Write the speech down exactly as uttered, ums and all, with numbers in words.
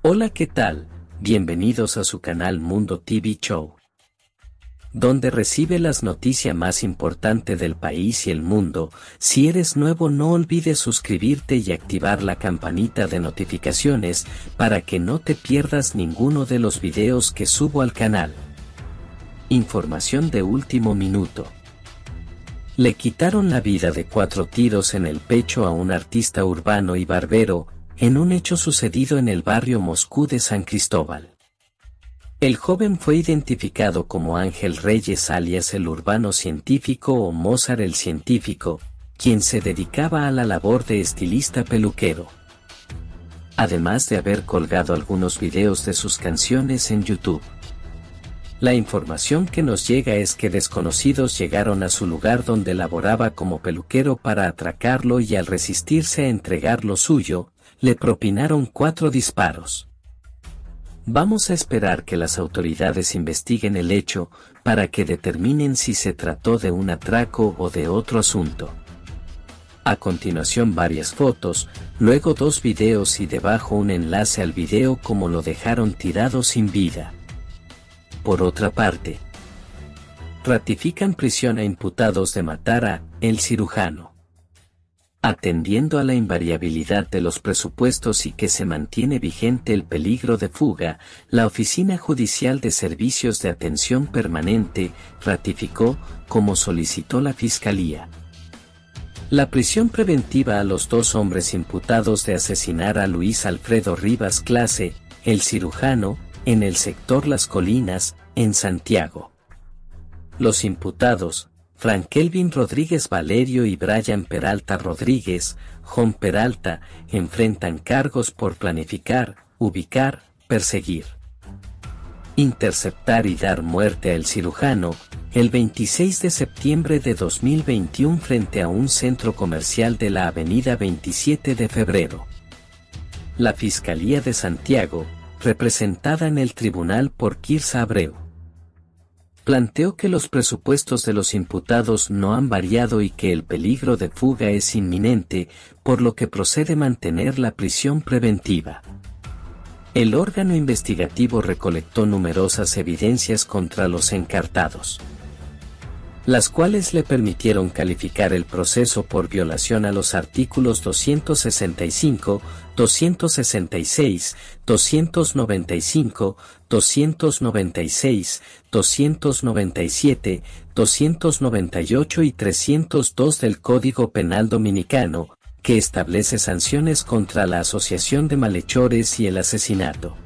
Hola, ¿qué tal? Bienvenidos a su canal Mundo T V Show, donde recibe las noticias más importantes del país y el mundo. Si eres nuevo, no olvides suscribirte y activar la campanita de notificaciones para que no te pierdas ninguno de los videos que subo al canal. Información de último minuto. Le quitaron la vida de cuatro tiros en el pecho a un artista urbano y barbero, en un hecho sucedido en el barrio Moscú de San Cristóbal. El joven fue identificado como Ángel Reyes, alias el urbano científico o Mozart el científico, quien se dedicaba a la labor de estilista peluquero, además de haber colgado algunos videos de sus canciones en YouTube. La información que nos llega es que desconocidos llegaron a su lugar donde laboraba como peluquero para atracarlo y al resistirse a entregar lo suyo, le propinaron cuatro disparos. Vamos a esperar que las autoridades investiguen el hecho para que determinen si se trató de un atraco o de otro asunto. A continuación varias fotos, luego dos videos y debajo un enlace al video como lo dejaron tirado sin vida. Por otra parte, ratifican prisión a imputados de matar a El Cirujano. Atendiendo a la invariabilidad de los presupuestos y que se mantiene vigente el peligro de fuga, la Oficina Judicial de Servicios de Atención Permanente ratificó, como solicitó la Fiscalía, la prisión preventiva a los dos hombres imputados de asesinar a Luis Alfredo Rivas Clase, El Cirujano, en el sector Las Colinas, en Santiago. Los imputados, Frank Kelvin Rodríguez Valerio y Brian Peralta Rodríguez, John Peralta, enfrentan cargos por planificar, ubicar, perseguir, interceptar y dar muerte a El Cirujano, el veintiséis de septiembre de dos mil veintiuno frente a un centro comercial de la avenida veintisiete de febrero. La Fiscalía de Santiago, representada en el tribunal por Quirza Abreu, planteó que los presupuestos de los imputados no han variado y que el peligro de fuga es inminente, por lo que procede mantener la prisión preventiva. El órgano investigativo recolectó numerosas evidencias contra los encartados, las cuales le permitieron calificar el proceso por violación a los artículos doscientos sesenta y cinco, doscientos sesenta y seis, doscientos noventa y cinco, doscientos noventa y seis, doscientos noventa y siete, doscientos noventa y ocho y trescientos dos del Código Penal Dominicano, que establece sanciones contra la asociación de malhechores y el asesinato.